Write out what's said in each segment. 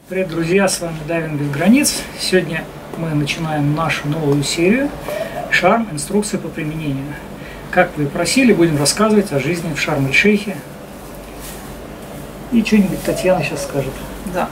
Привет, друзья, с вами Дайвинг без границ. Сегодня мы начинаем нашу новую серию «Шарм. Инструкции по применению». Как вы просили, будем рассказывать о жизни в Шарм-эль-Шейхе. И что-нибудь Татьяна сейчас скажет. Да.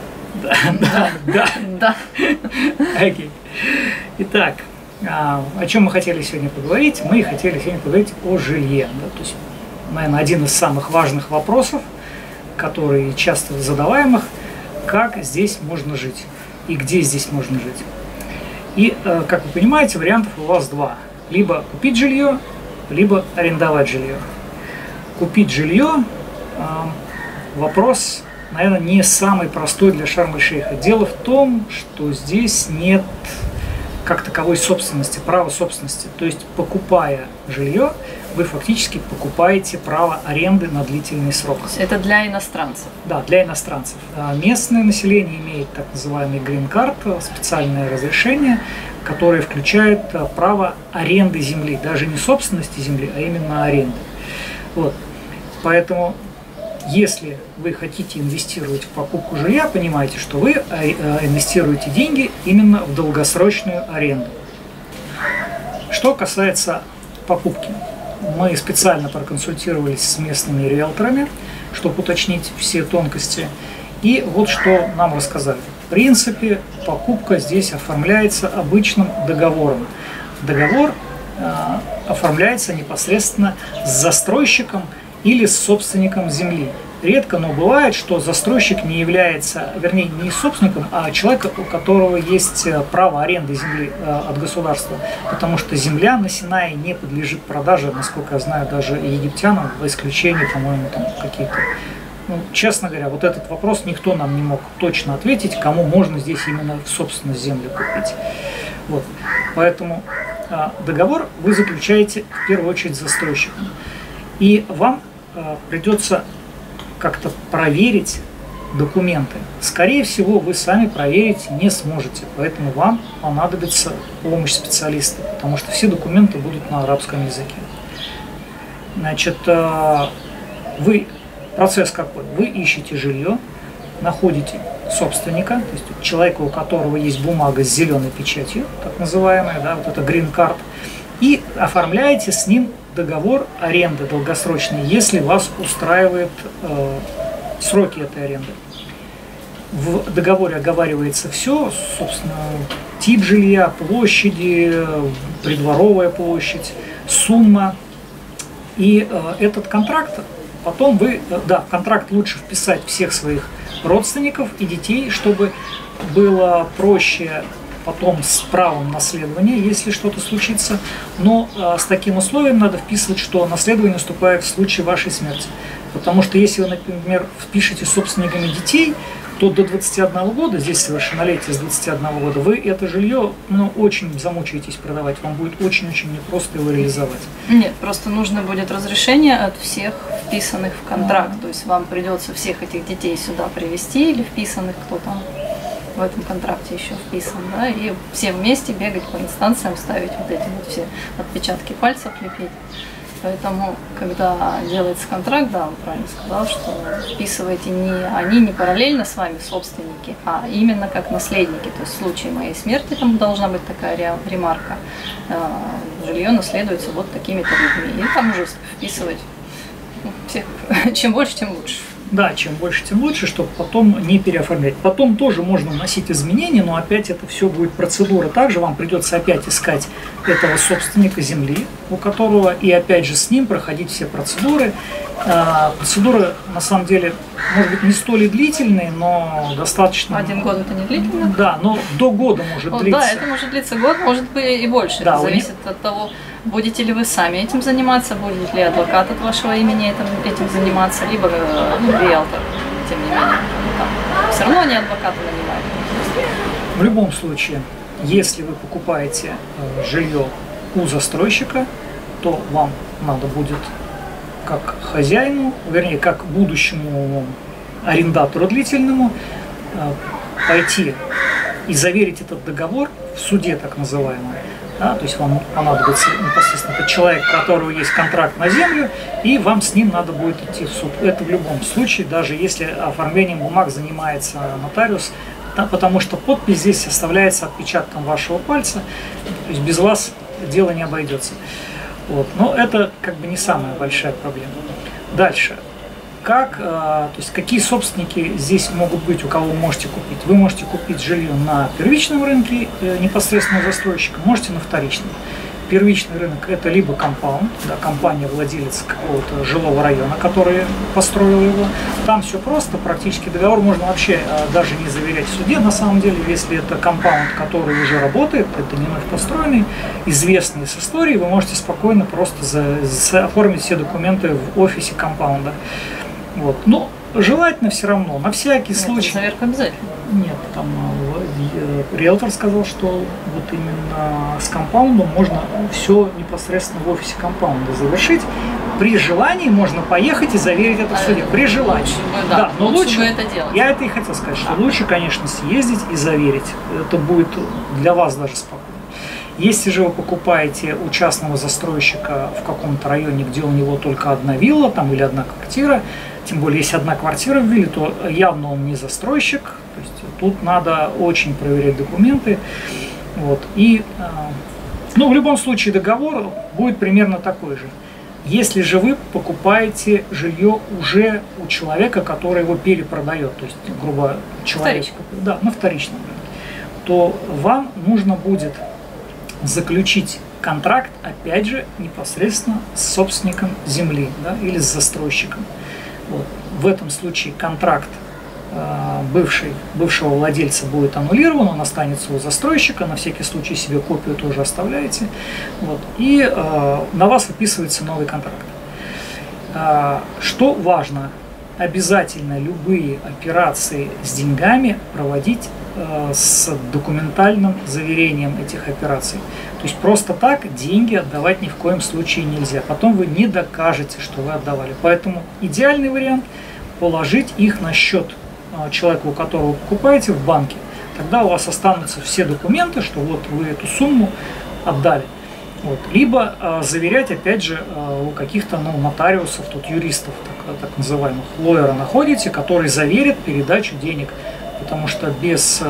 Да. Окей. Итак, о чем мы хотели сегодня поговорить? Мы хотели сегодня поговорить о жилье. То есть, наверное, один из самых важных вопросов, который часто задаваемых, как здесь можно жить и где здесь можно жить. И, как вы понимаете, вариантов у вас два. Либо купить жилье, либо арендовать жилье. Купить жилье вопрос, наверное, не самый простой для Шарм-эль-Шейха. Дело в том, что здесь нет как таковой собственности, права собственности. То есть, покупая жилье, вы фактически покупаете право аренды на длительный срок. Это для иностранцев? Да, для иностранцев. Местное население имеет так называемый Green Card, специальное разрешение, которое включает право аренды земли. Даже не собственности земли, а именно аренды. Вот. Поэтому, если вы хотите инвестировать в покупку жилья, понимаете, что вы инвестируете деньги именно в долгосрочную аренду. Что касается покупки. Мы специально проконсультировались с местными риэлторами, чтобы уточнить все тонкости. И вот что нам рассказали. В принципе, покупка здесь оформляется обычным договором. Договор оформляется непосредственно с застройщиком или с собственником земли. Редко, но бывает, что застройщик не является, вернее, не собственником, а человеком, у которого есть право аренды земли от государства. Потому что земля на Синае не подлежит продаже, насколько я знаю, даже египтянам, в исключении, по-моему, там какие-то. Ну, честно говоря, вот этот вопрос никто нам не мог точно ответить, кому можно здесь именно в собственность землю купить. Вот. Поэтому договор вы заключаете в первую очередь с застройщиком. И вам придется как-то проверить документы. Скорее всего, вы сами проверить не сможете, поэтому вам понадобится помощь специалиста, потому что все документы будут на арабском языке. Значит, процесс какой? Вы ищете жилье, находите собственника, то есть человека, у которого есть бумага с зеленой печатью, так называемая, да, вот это Green Card, и оформляете с ним договор аренды долгосрочной, если вас устраивает сроки этой аренды. В договоре оговаривается все, собственно, тип жилья, площади, придворовая площадь, сумма. И этот контракт потом в контракт лучше вписать всех своих родственников и детей, чтобы было проще потом с правом наследования, если что-то случится. Но с таким условием надо вписывать, что наследование наступает в случае вашей смерти. Потому что если вы, например, впишете собственниками детей, то до 21 года, здесь совершеннолетие с 21 года, вы это жилье очень замучаетесь продавать. Вам будет очень-очень непросто его реализовать. Нет, просто нужно будет разрешение от всех вписанных в контракт. То есть вам придется всех этих детей сюда привезти или вписанных, кто там в этом контракте еще вписан, да, и все вместе бегать по инстанциям, ставить вот эти вот все отпечатки пальцев, лепить. Поэтому, когда делается контракт, да, он правильно сказал, что вписываете они не параллельно с вами собственники, а именно как наследники. То есть в случае моей смерти там должна быть такая ремарка, жилье наследуется вот такими-то людьми. И там уже вписывать всех, чем больше, тем лучше. Да, чем больше, тем лучше, чтобы потом не переоформлять. Потом тоже можно вносить изменения, но опять это все будет процедура. Также вам придется опять искать этого собственника земли, у которого, и опять же с ним проходить все процедуры. Процедуры, на самом деле, может быть, не столь и длительные, но достаточно... 1 год это не длительно? Да, но до года может длиться. Да, это может длиться год, может быть и больше. Да, это зависит от того, будете ли вы сами этим заниматься, будет ли адвокат от вашего имени этим заниматься, либо риэлтор, тем не менее. Все равно они адвоката нанимают. В любом случае, если вы покупаете жилье у застройщика, то вам надо будет как хозяину, вернее, как будущему арендатору длительному, пойти и заверить этот договор в суде, так называемый. Да, то есть вам понадобится непосредственно этот человек, у которого есть контракт на землю, и вам с ним надо будет идти в суд. Это в любом случае, даже если оформлением бумаг занимается нотариус, потому что подпись здесь оставляется отпечатком вашего пальца, то есть без вас дело не обойдется. Вот. Но это как бы не самая большая проблема. Дальше. То есть какие собственники здесь могут быть, у кого вы можете купить? Вы можете купить жилье на первичном рынке непосредственно у застройщика, можете на вторичном. Первичный рынок – это либо компаунд, да, компания-владелец какого-то жилого района, который построил его. Там все просто, практически договор можно вообще даже не заверять в суде. На самом деле, если это компаунд, который уже работает, это не вновь построенный, известный с историей, вы можете спокойно просто оформить все документы в офисе компаунда. Вот. Но желательно все равно, на всякий случай. Заверка обязательно. Нет, там риэлтор сказал, что вот именно с компаундом можно все непосредственно в офисе компаунда завершить. При желании можно поехать и заверить это в суде. При желании. Лучше бы, да, но лучше бы это делать. Я это и хотел сказать, что лучше, конечно, съездить и заверить. Это будет для вас даже спокойно. Если же вы покупаете у частного застройщика в каком-то районе, где у него только одна вилла там, или одна квартира, тем более если одна квартира в вилле, то явно он не застройщик. То есть тут надо очень проверять документы. Вот. И, в любом случае договор будет примерно такой же. Если же вы покупаете жилье уже у человека, который его перепродает, то есть, грубо человек, на вторичном рынке, то вам нужно будет заключить контракт, опять же, непосредственно с собственником земли, да, или с застройщиком. Вот. В этом случае контракт бывшего владельца будет аннулирован, он останется у застройщика, на всякий случай себе копию тоже оставляете. Вот. И на вас выписывается новый контракт. Что важно, обязательно любые операции с деньгами проводить с документальным заверением этих операций. То есть просто так деньги отдавать ни в коем случае нельзя. Потом вы не докажете, что вы отдавали. Поэтому идеальный вариант – положить их на счет человека, у которого вы покупаете, в банке. Тогда у вас останутся все документы, что вот вы эту сумму отдали. Вот. Либо заверять, опять же, у каких-то нотариусов, тут юристов, так называемых, лоера находите, который заверит передачу денег. Потому что без...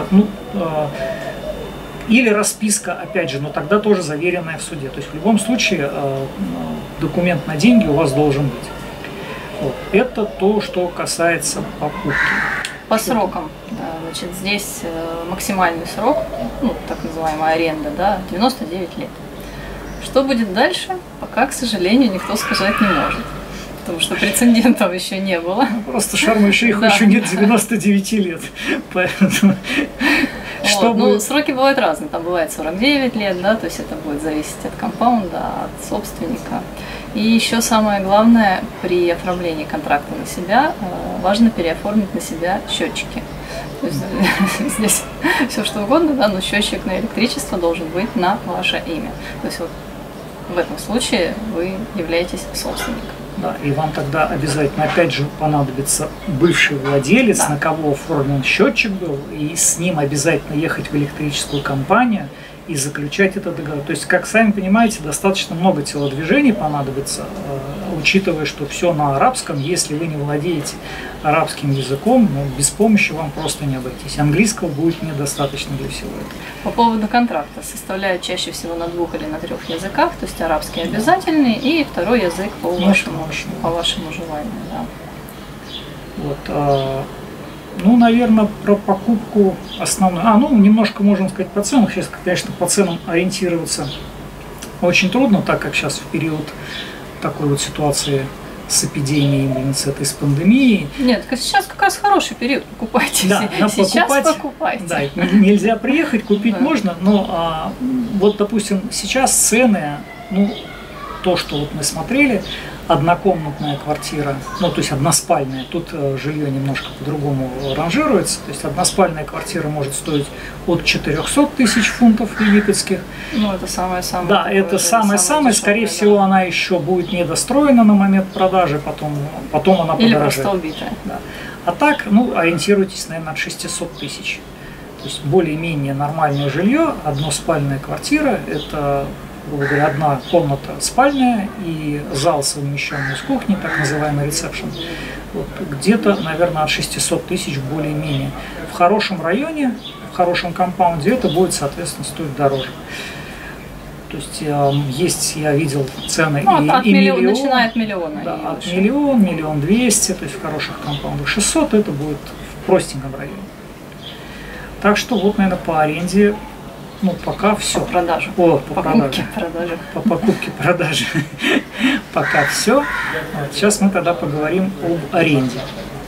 или расписка, опять же, но тогда тоже заверенная в суде. То есть в любом случае документ на деньги у вас должен быть. Вот. Это то, что касается покупки. По срокам. Значит, здесь максимальный срок, так называемая аренда, да, 99 лет. Что будет дальше, пока, к сожалению, никто сказать не может. Потому что прецедентов еще не было. Просто Шарм-эль-Шейху еще нет 99 лет. Поэтому... сроки бывают разные. Там бывает 49 лет, да, то есть это будет зависеть от компаунда, от собственника. И еще самое главное, при оформлении контракта на себя важно переоформить на себя счетчики. То есть здесь все что угодно, да, но счетчик на электричество должен быть на ваше имя. То есть вот в этом случае вы являетесь собственником. Да, и вам тогда обязательно, опять же, понадобится бывший владелец, на кого оформлен счетчик был, и с ним обязательно ехать в электрическую компанию и заключать этот договор. То есть, как сами понимаете, достаточно много телодвижений понадобится, учитывая, что все на арабском. Если вы не владеете арабским языком, без помощи вам просто не обойтись. Английского будет недостаточно для всего этого. По поводу контракта. Составляют чаще всего на 2 или на 3 языках, то есть арабский обязательный и второй язык по вашему желанию. Да. Вот, наверное, про покупку основную. Немножко можем сказать по ценам. Сейчас, конечно, по ценам ориентироваться очень трудно, так как сейчас в период такой вот ситуации с эпидемией, с пандемией. Нет, сейчас как раз хороший период, покупайте. Да, сейчас покупайте. Да, нельзя приехать, купить можно, но вот, допустим, сейчас цены, то, что вот мы смотрели, однокомнатная квартира, то есть односпальная, тут жилье немножко по-другому ранжируется, то есть односпальная квартира может стоить от 400 тысяч фунтов египетских. Это самое-самое. Да, это самое-самое, скорее всего, она еще будет недостроена на момент продажи, потом она подорожает. Или просто убитая. Да. А так, ориентируйтесь, наверное, от 600 тысяч. То есть более-менее нормальное жилье, односпальная квартира, это грубо говоря, одна комната спальная и зал, совмещенный с кухней, так называемый ресепшн, вот, где-то, наверное, от 600 тысяч более-менее. В хорошем районе, в хорошем компаунде это будет, соответственно, стоить дороже. То есть есть, я видел цены от и миллиона, миллион, начиная от миллиона. да, от миллион, 1 200 000, то есть в хороших компаундах. 600 это будет в простеньком районе. Так что вот, наверное, по аренде, ну, пока все. По продаже. По покупке, продаже. По покупке, продаже. Пока все. Вот, сейчас мы тогда поговорим об аренде.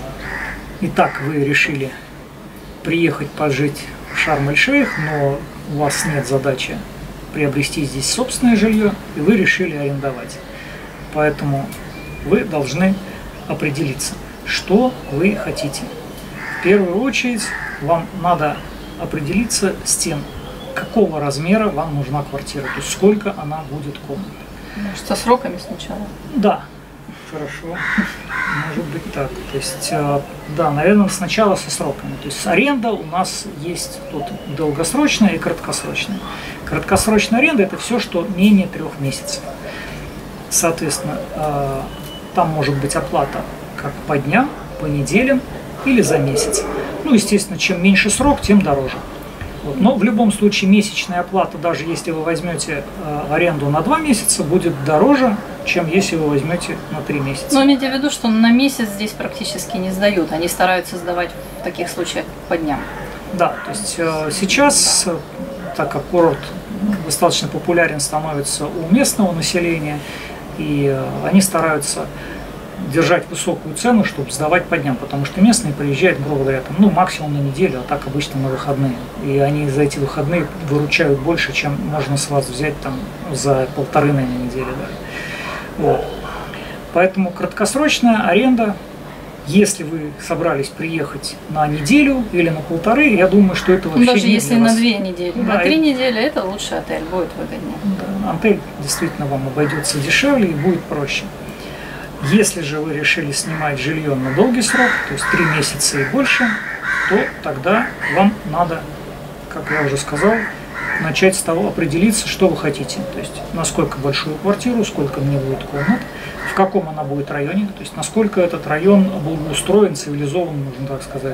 Итак, вы решили приехать пожить в Шарм-эль-Шейх, но у вас нет задачи приобрести здесь собственное жилье, и вы решили арендовать. Поэтому вы должны определиться, что вы хотите. В первую очередь вам надо определиться с тем, какого размера вам нужна квартира, то есть сколько она будет комнат. Может, со сроками сначала? Да, хорошо, может быть так. То есть, да, наверное, сначала со сроками. То есть аренда у нас есть тут долгосрочная и краткосрочная. Краткосрочная аренда – это все, что менее 3 месяцев. Соответственно, там может быть оплата как по дням, по неделям или за месяц. Ну, естественно, чем меньше срок, тем дороже. Вот. Но в любом случае месячная оплата, даже если вы возьмете аренду на 2 месяца, будет дороже, чем если вы возьмете на 3 месяца. Но имейте в виду, что на месяц здесь практически не сдают. Они стараются сдавать в таких случаях по дням. Да, то есть сейчас, так как курорт достаточно популярен становится у местного населения, и они стараются держать высокую цену, чтобы сдавать по дням, потому что местные приезжают, грубо говоря, там, ну, максимум на неделю, а так обычно на выходные. И они за эти выходные выручают больше, чем можно с вас взять там за 1,5, наверное, недели. Да. Вот. Поэтому краткосрочная аренда, если вы собрались приехать на неделю или на 1,5, я думаю, что это вообще даже не если для на вас. 2 недели, Да, на 3 недели, это лучший отель, будет выгоднее. Да, отель действительно вам обойдется дешевле и будет проще. Если же вы решили снимать жилье на долгий срок, то есть 3 месяца и больше, то тогда вам надо, как я уже сказал, начать с того, определиться, что вы хотите. То есть насколько большую квартиру, сколько мне будет комнат, в каком она будет районе, то есть насколько этот район благоустроен, цивилизован, можно так сказать.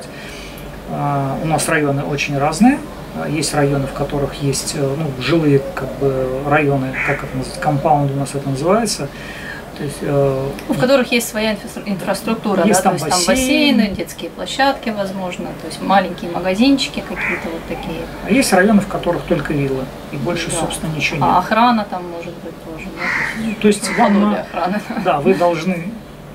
У нас районы очень разные. Есть районы, в которых есть жилые районы, как это называется, компаунд у нас это называется. То есть, в которых есть своя инфраструктура, есть, да, там то есть там бассейны, детские площадки, возможно, то есть маленькие магазинчики какие-то вот такие. А есть районы, в которых только виллы, и больше, да, собственно, ничего нет. А охрана там может быть тоже, да? То есть вам, охраны. Да, вы должны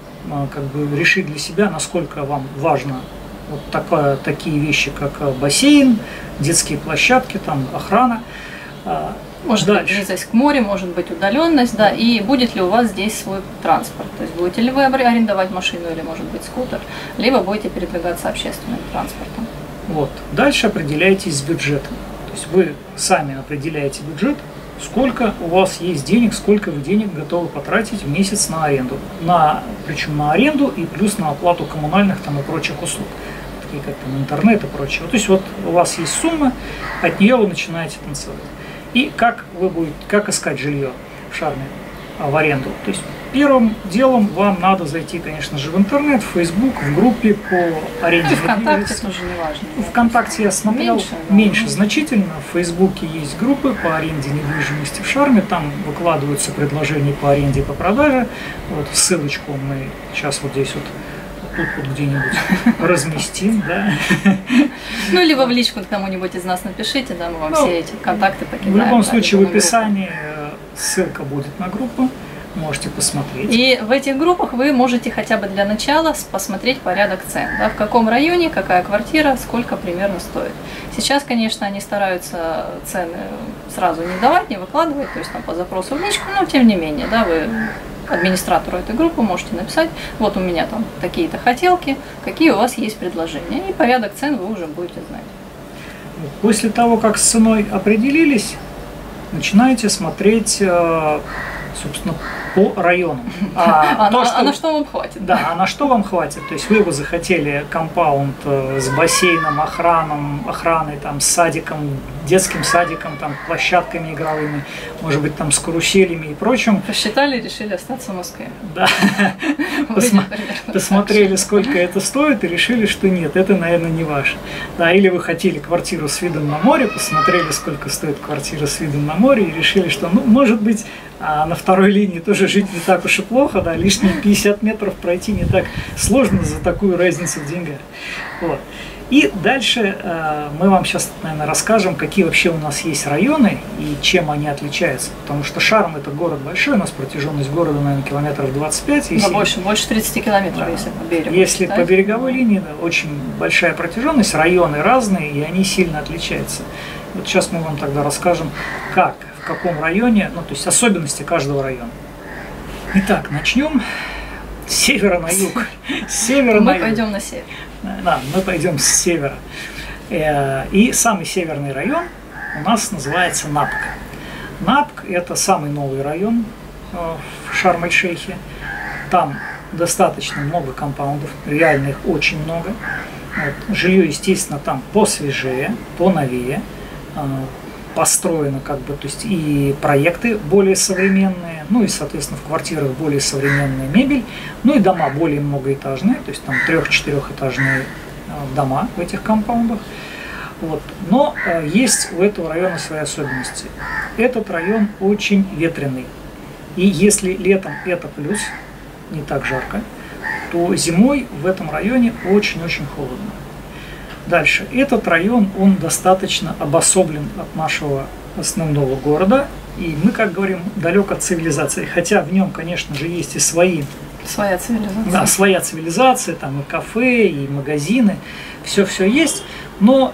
решить для себя, насколько вам важно вот такие вещи, как бассейн, детские площадки, там охрана. Может быть близость к морю, может быть удаленность, да, и будет ли у вас здесь свой транспорт, то есть будете ли вы арендовать машину или, может быть, скутер, либо будете передвигаться общественным транспортом. Вот. Дальше определяйтесь с бюджетом, то есть вы сами определяете бюджет, сколько у вас есть денег, сколько вы денег готовы потратить в месяц на аренду, причем на аренду и плюс на оплату коммунальных там и прочих услуг, такие как там интернет и прочее. То есть вот у вас есть сумма, от нее вы начинаете танцевать. И как искать жилье в Шарме в аренду? То есть первым делом вам надо зайти, конечно же, в интернет, в Facebook, в группе по аренде. ВКонтакте тоже не важно. ВКонтакте я смотрел меньше значительно. В Фейсбуке есть группы по аренде недвижимости в Шарме, там выкладываются предложения по аренде и по продаже. Вот ссылочку мы сейчас вот здесь вот тут где-нибудь разместим, да. Ну, либо в личку кому-нибудь из нас напишите, да, мы вам все эти контакты покидаем. В любом случае в описании ссылка будет на группу, можете посмотреть. И в этих группах вы можете хотя бы для начала посмотреть порядок цен, да, в каком районе, какая квартира, сколько примерно стоит. Сейчас, конечно, они стараются цены сразу не давать, не выкладывать, то есть там по запросу в личку, но тем не менее, да, вы администратору этой группы можете написать, вот у меня там такие-то хотелки, какие у вас есть предложения, и порядок цен вы уже будете знать. После того, как с ценой определились, начинаете смотреть собственно, по районам. На что вам хватит? Да, а на что вам хватит? То есть вы бы захотели компаунд с бассейном, охраной, там, с садиком, детским садиком, там, площадками игровыми, может быть, там, с каруселями и прочим. Посчитали, решили остаться в Москве. Да. Посмотрели, сколько это стоит, и решили, что нет, это, наверное, не ваше. Да, или вы хотели квартиру с видом на море, посмотрели, сколько стоит квартира с видом на море, и решили, что, ну, может быть, на второй линии тоже жить не так уж и плохо, да, лишние 50 метров пройти не так сложно за такую разницу в деньгах. Вот. И дальше мы вам сейчас, наверное, расскажем, какие вообще у нас есть районы и чем они отличаются. Потому что Шарм – это город большой, у нас протяженность города, наверное, километров 25. Если, больше 30 километров, да, если по берегу. Если по береговой линии, да, очень большая протяженность, районы разные, и они сильно отличаются. Вот сейчас мы вам тогда расскажем, как, в каком районе, ну, то есть особенности каждого района. Итак, начнем с севера на юг. Мы пойдем на север. Да, мы пойдем с севера. И самый северный район у нас называется Напк. Напк – это самый новый район в Шарм-эль-Шейхе. Там достаточно много компаундов, реально их очень много. Вот. Жилье, естественно, там посвежее, поновее, построено как бы, то есть и проекты более современные, ну и, соответственно, в квартирах более современная мебель, ну и дома более многоэтажные, то есть там 3-4-этажные дома в этих компаундах. Вот. Но есть у этого района свои особенности. Этот район очень ветреный. И если летом это плюс, не так жарко, то зимой в этом районе очень-очень холодно. Дальше. Этот район, он достаточно обособлен от нашего основного города. И мы, как говорим, далек от цивилизации. Хотя в нем, конечно же, есть и своя цивилизация. Да, своя цивилизация, там и кафе, и магазины. Все есть. Но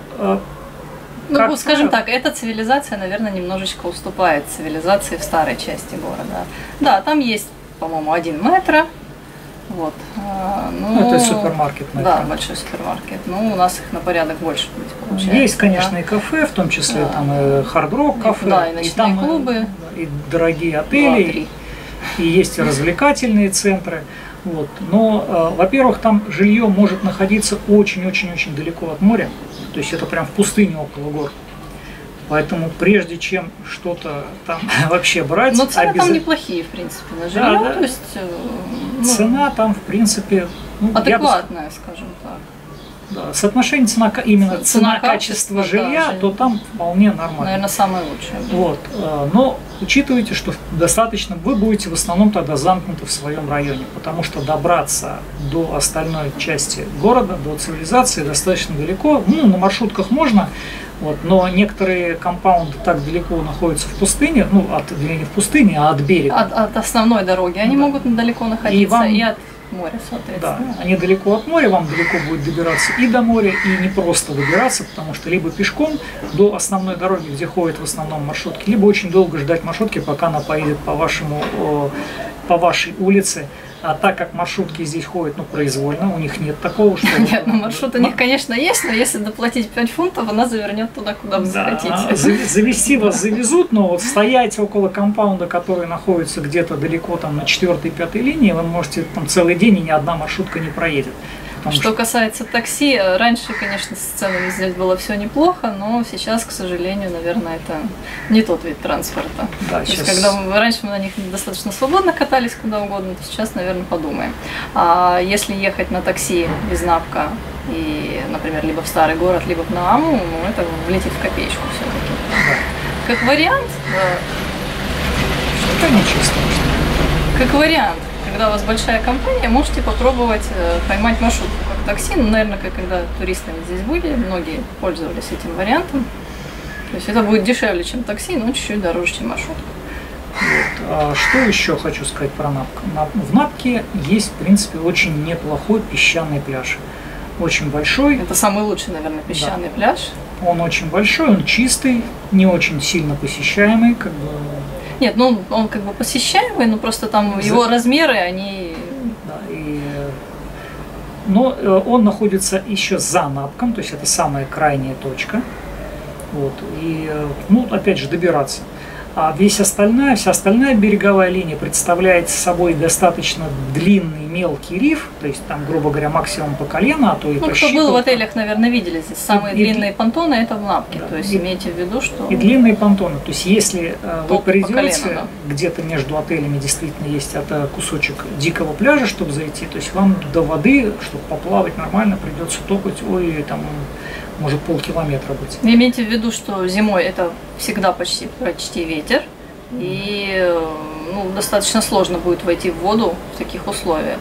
ну, скажем так, эта цивилизация, наверное, немножечко уступает цивилизации в старой части города. Да, там есть, по-моему, 1 метро. Вот. Ну, это супермаркет, наверное. Да, большой супермаркет. Ну, у нас их на порядок больше получается. Есть, конечно, да, и кафе, в том числе там и хард-рок кафе, да, и ночные там клубы, и дорогие отели, и есть и развлекательные центры. Вот. Но, во-первых, там жилье может находиться очень-очень-очень далеко от моря, то есть это прям в пустыне около гор. Поэтому прежде чем что-то там вообще брать... Но цены там неплохие, в принципе, на жилье. Да, то есть, цена там, в принципе... Ну, адекватная, скажем так. Да, соотношение цена-качество жилья, да, то там вполне нормально. Наверное, самое лучшее. Вот. Но учитывайте, что достаточно, вы будете в основном тогда замкнуты в своем районе, потому что добраться до остальной части города, до цивилизации достаточно далеко. Ну, на маршрутках можно, вот, но некоторые компаунды так далеко находятся в пустыне, ну, не в пустыне, а от берега. От основной дороги. Они могут далеко находиться и от моря, соответственно. Да, они далеко от моря, вам далеко будет добираться и до моря, и не просто добираться, потому что либо пешком до основной дороги, где ходят в основном маршрутки, либо очень долго ждать маршрутки, пока она поедет по вашей улице. А так как маршрутки здесь ходят, ну, произвольно, у них нет такого, что... Нет, ну, маршрут у них, конечно, есть, но если доплатить 5 фунтов, она завернет туда, куда вы захотите. Завести вас завезут, но вот стоять около компаунда, который находится где-то далеко там на 4-5 линии, вы можете там целый день, и ни одна маршрутка не проедет. Что касается такси, раньше, конечно, с ценами здесь было все неплохо, но сейчас, к сожалению, наверное, это не тот вид транспорта. Да, сейчас... То есть, когда раньше мы на них достаточно свободно катались куда угодно, то сейчас, наверное, подумаем. А если ехать на такси из Напка и, например, либо в старый город, либо в Нааму, ну, это влетит в копеечку все-таки. Да. Как вариант, что-то ничего страшного. Как вариант. Когда у вас большая компания, можете попробовать поймать маршрутку как такси. Ну, наверное, когда туристами здесь были, многие пользовались этим вариантом. То есть это будет дешевле, чем такси, но чуть-чуть дороже, чем маршрутка. Вот. А что еще хочу сказать про Напк? В Напке есть, в принципе, очень неплохой песчаный пляж. Очень большой. Это самый лучший, наверное, песчаный пляж. Он очень большой, он чистый, не очень сильно посещаемый, как бы. Нет, ну он как бы посещаемый, но просто там его размеры, они... Да, но он находится еще за Напком, то есть это самая крайняя точка. Вот, и, ну, опять же, добираться. А вся остальная береговая линия представляет собой достаточно длинный мелкий риф, то есть там, грубо говоря, максимум по колено, а то и по кто был в отелях, наверное, видели здесь. Самые длинные понтоны это в Напке, да, то есть имейте в виду, что... И длинные понтоны, то есть если вы придете, колено, да. где-то между отелями действительно есть кусочек дикого пляжа, чтобы зайти, то есть вам до воды, чтобы поплавать нормально, придется топать, может полкилометра быть. Имейте в виду, что зимой это всегда почти ветер, и достаточно сложно будет войти в воду в таких условиях.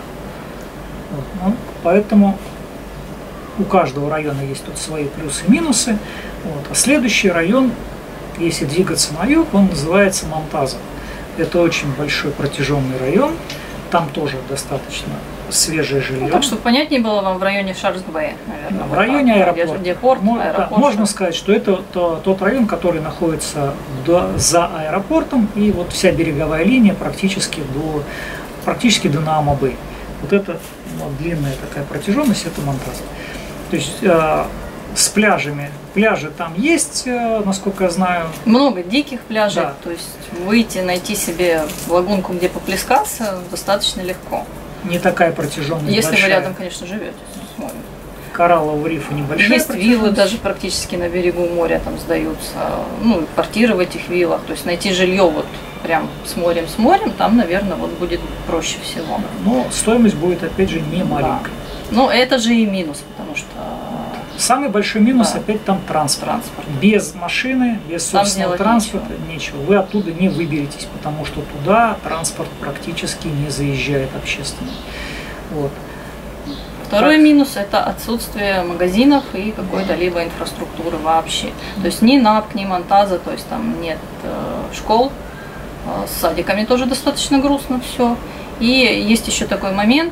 Поэтому у каждого района есть тут свои плюсы и минусы. А следующий район, если двигаться на юг, он называется Монтаза. Это очень большой протяженный район, там тоже достаточно свежее жилье. Так, чтобы понятнее было вам, в районе Шарджа-Бэй, наверное. В районе аэропорта. Где порт, аэропорт. Можно сказать, что это тот район, который находится за аэропортом, и вот вся береговая линия практически до Наама-Бэй. Вот это длинная такая протяженность, это Монтаза. То есть с пляжами. Пляжи там есть, насколько я знаю. Много диких пляжей, да. То есть выйти, найти себе лагунку, где поплескаться, достаточно легко. Не такая протяженность. Если большая. вы рядом, конечно, живете. Кораллового рифа небольшая. Есть виллы даже практически на берегу моря там сдаются, квартиры в этих виллах. То есть найти жилье вот прям с морем, там, наверное, вот будет проще всего. Но стоимость будет, опять же, не маленькая. Да. Но это же и минус, потому что... Самый большой минус, опять там транспорт. Без машины, без собственного транспорта нечего. Вы оттуда не выберетесь, потому что туда транспорт практически не заезжает общественный. Вот. Второй минус – это отсутствие магазинов и какой-то либо инфраструктуры вообще. То есть ни Напк, ни Монтаза, то есть там нет школ, с садиками тоже достаточно грустно все. И есть еще такой момент,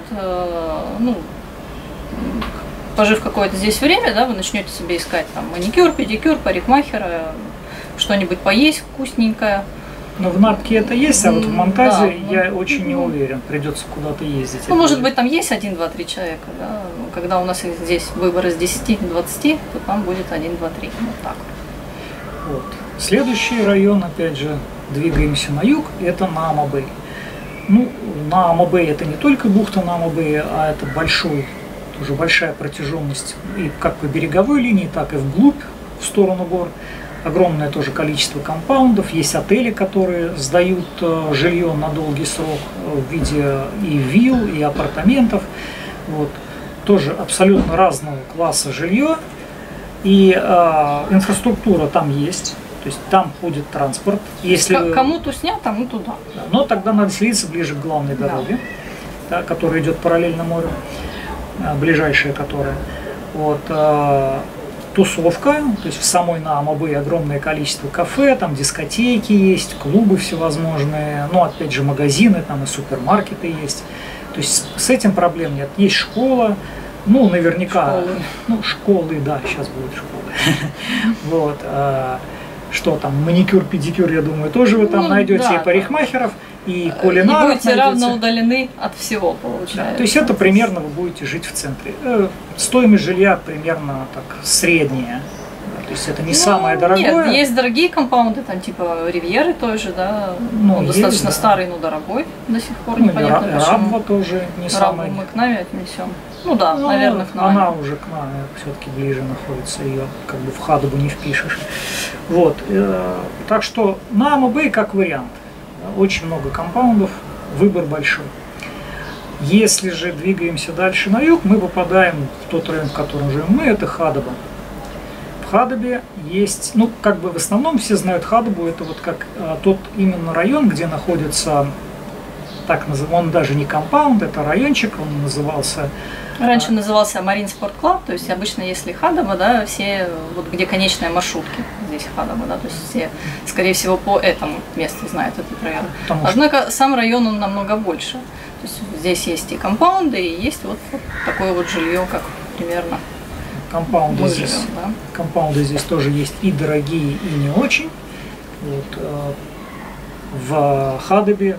пожив какое-то здесь время, да, вы начнете себе искать там маникюр, педикюр, парикмахера, что-нибудь поесть вкусненькое. Но в Напке это есть, а вот в Монтазе я очень не уверен, придется куда-то ездить. Может быть, там есть 1, 2, 3 человека, да? Когда у нас здесь выбор из 10-20, то там будет 1, 2, 3, вот так. Вот. Следующий район, опять же, двигаемся на юг, это Наама-Бэй. Наама-Бэй это не только бухта Наама-Бэй, а это тоже большая протяженность и как по береговой линии, так и вглубь, в сторону гор. Огромное тоже количество компаундов, есть отели, которые сдают жилье на долгий срок в виде и вилл, и апартаментов. Вот. Тоже абсолютно разного класса жилье, и инфраструктура там есть, то есть там ходит транспорт. Если кому тусня, тому туда. Но тогда надо селиться ближе к главной дороге, да, которая идет параллельно морю, ближайшая которая. Вот. Тусовка, то есть в самой Наама-Бэй огромное количество кафе, там дискотеки есть, клубы всевозможные, опять же магазины, там и супермаркеты есть. То есть с этим проблем нет. Есть школа, наверняка, школы, да, сейчас будет школа. Вот. Что там, маникюр, педикюр, я думаю, тоже вы там найдете, и парикмахеров, и кулинаров. И будете равно удалены от всего, получается. Да, то есть это примерно вы будете жить в центре. Стоимость жилья примерно так средняя. То есть это не самое дорогое. Нет, есть дорогие компаунды, там типа Ривьеры тоже, да. Он достаточно старый, но дорогой до сих пор, непонятно почему. Рабва тоже не самая. Рабву мы к Наве отнесем. Наверное, к Наве. Она уже к Наве все-таки ближе находится, ее как бы в Хадабу не впишешь. Вот. Так что Наама-Бэй как вариант. Очень много компаундов, выбор большой. Если же двигаемся дальше на юг, мы попадаем в тот район, в котором живем мы, это Хадаба. В Хадабе есть, в основном все знают Хадабу, это вот как тот именно район, где находится, так называемый, он даже не компаунд, это райончик, он назывался... Раньше назывался Марин Спорт Клаб, то есть обычно если Хадаба, да, все, вот где конечные маршрутки, здесь Хадаба, да, то есть все, скорее всего, по этому месту знают этот район. Однако сам район, он намного больше. То есть здесь есть и компаунды, и есть вот такое вот жилье, как примерно компаунды здесь, да? Компаунды здесь тоже есть и дорогие, и не очень. Вот, в Хадабе,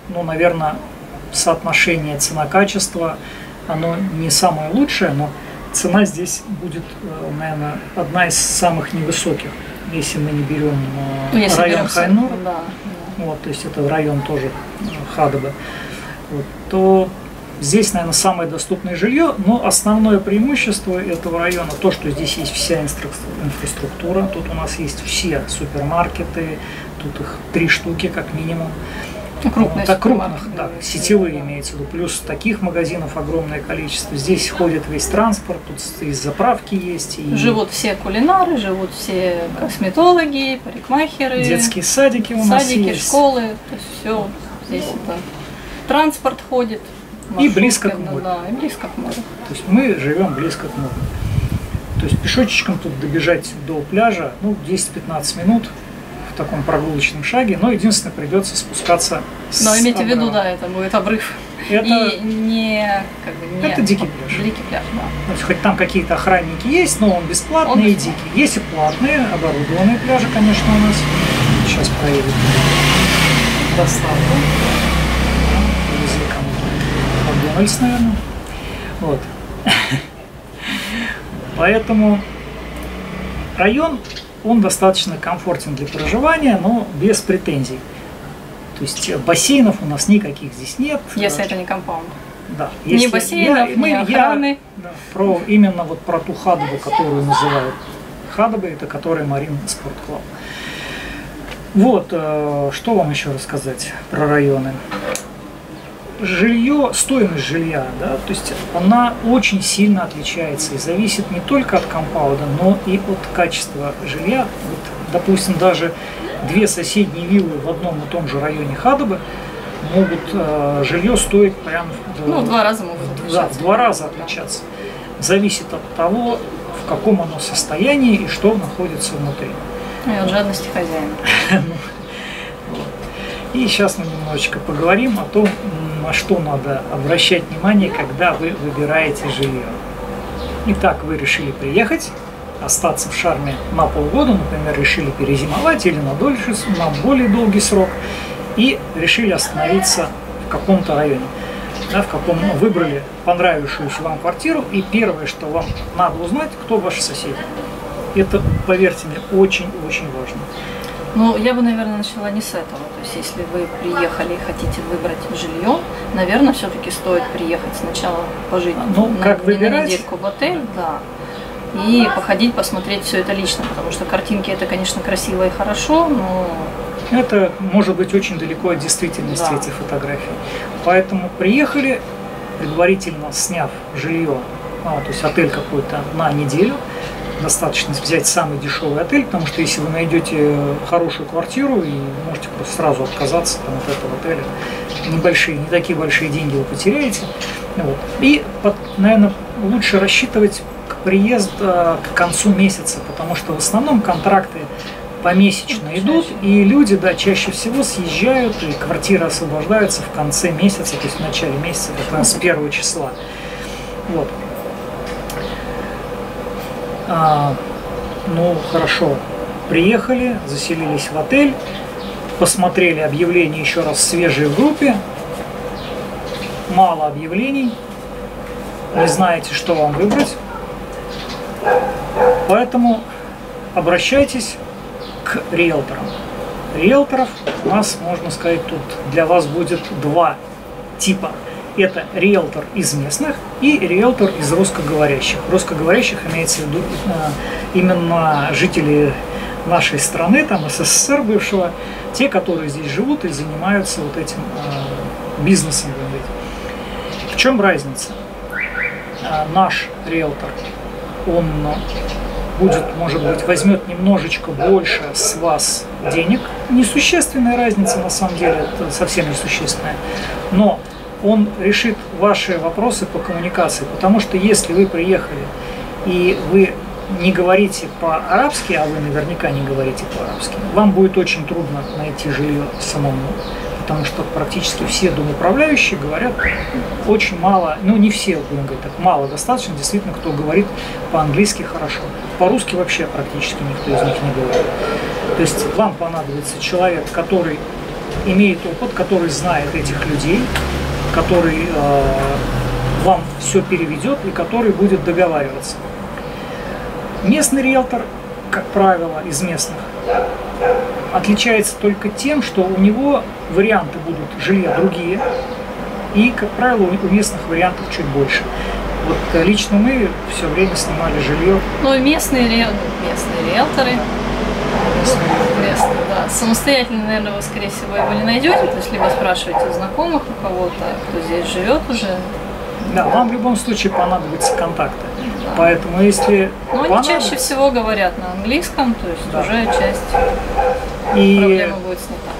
наверное, соотношение цена-качество, оно не самое лучшее, но цена здесь будет, наверное, одна из самых невысоких, если мы не берем район Хайнур, да. Вот, то есть это район тоже Хадыбы, вот, то здесь, наверное, самое доступное жилье, но основное преимущество этого района то, что здесь есть вся инфраструктура. Тут у нас есть все супермаркеты, тут их 3 штуки как минимум. Крупные крупных, да, сетевые имеется в виду. Плюс таких магазинов огромное количество. Здесь ходит весь транспорт, тут и заправки есть. И живут все кулинары, живут все косметологи, парикмахеры. Детские садики у нас есть. Садики, школы, то есть все здесь это. Транспорт ходит. И близко к морю. Да, и близко к морю. То есть мы живем близко к морю. То есть пешочечком тут добежать до пляжа, 10-15 минут в таком прогулочном шаге, но единственное, придется спускаться с Но имейте в виду, обрыва. да, это будет обрыв. Это, и не это дикий пляж. Дикий пляж, да. То есть хоть там какие-то охранники есть, но он бесплатный и дикий. Есть и платные, оборудованные пляжи, конечно, у нас. Сейчас проедем доставку. Повезли кому-то Макдональдс, наверное. Вот. Поэтому район, он достаточно комфортен для проживания, но без претензий. То есть бассейнов у нас никаких здесь нет. Если это не компаунд. Да. Ни бассейнов, ни охраны. Именно вот про ту Хадыбу, которую называют Хадыбой, это которая Марин Спортклаб. Вот, что вам еще рассказать про районы. Жилье, стоимость жилья, да, то есть она очень сильно отличается и зависит не только от компаунда, но и от качества жилья. Вот, допустим, даже 2 соседние виллы в одном и том же районе Хадыбы могут жилье стоить прям в 2 раза могут отличаться. Да, в 2 раза отличаться. Зависит от того, в каком оно состоянии и что находится внутри. И от жадности хозяина. И сейчас мы немножечко поговорим о том, на что надо обращать внимание, когда вы выбираете жилье. Итак, вы решили приехать, остаться в Шарме на полгода, например, решили перезимовать или на более долгий срок, и решили остановиться в каком-то районе, да, в каком выбрали понравившуюся вам квартиру, и первое, что вам надо узнать, кто ваши соседи. Это, поверьте мне, очень-очень важно. Ну, я бы, наверное, начала не с этого. То есть, если вы приехали и хотите выбрать жилье, наверное, все-таки стоит приехать сначала пожить как на выбирать? недельку в отель, да, и походить, посмотреть все это лично, потому что картинки это, конечно, красиво и хорошо, но это может быть очень далеко от действительности, да. Эти фотографии. Поэтому приехали, предварительно сняв жилье, то есть отель какой-то на неделю. Достаточно взять самый дешевый отель, потому что если вы найдете хорошую квартиру, и можете просто сразу отказаться там, от этого отеля, не такие большие деньги вы потеряете. Вот. И, наверное, лучше рассчитывать приезд к концу месяца, потому что в основном контракты помесячно идут, и люди, да, чаще всего съезжают, и квартиры освобождаются в конце месяца, то есть в начале месяца, как раз с 1 числа. Вот. Хорошо, приехали, заселились в отель, посмотрели объявления еще раз свежие в группе, мало объявлений, не знаете, что вам выбрать, поэтому обращайтесь к риэлторам. Риэлторов у нас, можно сказать, тут для вас будет 2 типа. Это риэлтор из местных и риэлтор из русскоговорящих. Русскоговорящих имеется в виду именно жители нашей страны, там СССР бывшего, те, которые здесь живут и занимаются вот этим бизнесом. В чем разница? Наш риэлтор, он будет, может быть, возьмет немножечко больше с вас денег. Несущественная разница, на самом деле, это совсем несущественная. Но он решит ваши вопросы по коммуникации, потому что если вы приехали и вы не говорите по-арабски, а вы наверняка не говорите по-арабски, вам будет очень трудно найти жилье самому, потому что практически все домоуправляющие говорят очень мало, не все, будем говорить так, мало достаточно, действительно, кто говорит по-английски хорошо. По-русски вообще практически никто из них не говорит. То есть вам понадобится человек, который имеет опыт, который знает этих людей, который вам все переведет и который будет договариваться. Местный риэлтор, как правило, из местных, отличается только тем, что у него варианты будут жилья другие, и, как правило, у местных вариантов чуть больше. Вот лично мы все время снимали жилье. Ну и местные риэлторы. Местные, да. Самостоятельно, наверное, вы, скорее всего, его не найдете. То есть либо спрашиваете у знакомых, у кого-то, кто здесь живет уже. Да, вам в любом случае понадобятся контакты. Да. Поэтому если но они чаще всего говорят на английском, то есть уже часть проблемы будет снята.